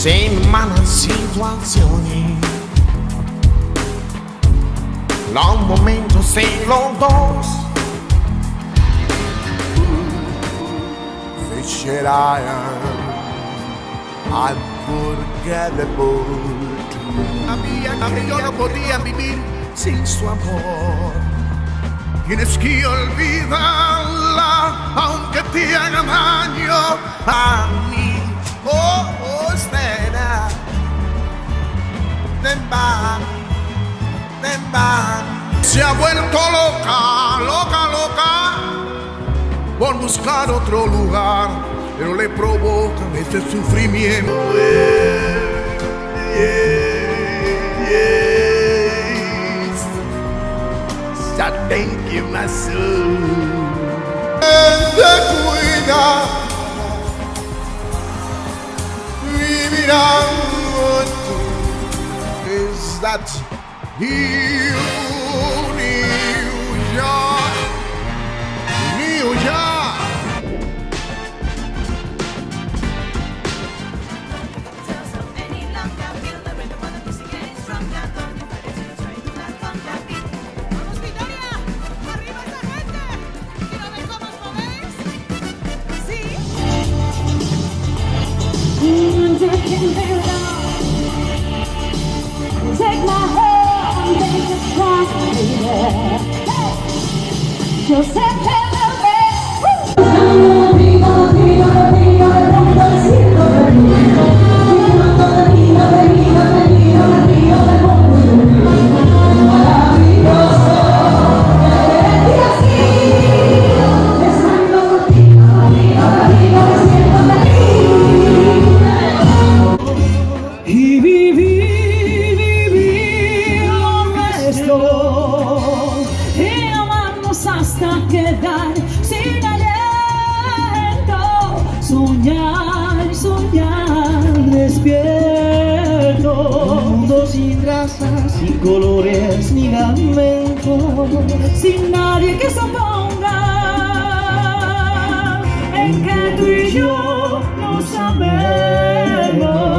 sin malas situaciones, los momentos sin los dos. Unforgettable. Sabía que yo no podía vivir sin su amor. Tienes que olvidarla aunque te haga daño a mí. Oh, oh, espera. Ven, Se ha vuelto loca, loca, loca por buscar otro lugar, pero le provocan este sufrimiento. So thank you, my soul. Te cuida, vivirán is that New York, New York. Take my hand, make it strong, baby. Just say hello, hasta quedar sin aliento, soñar, soñar despierto, un mundo sin razas, sin colores ni lamento, sin nadie que se oponga, en que tú y yo nos amemos.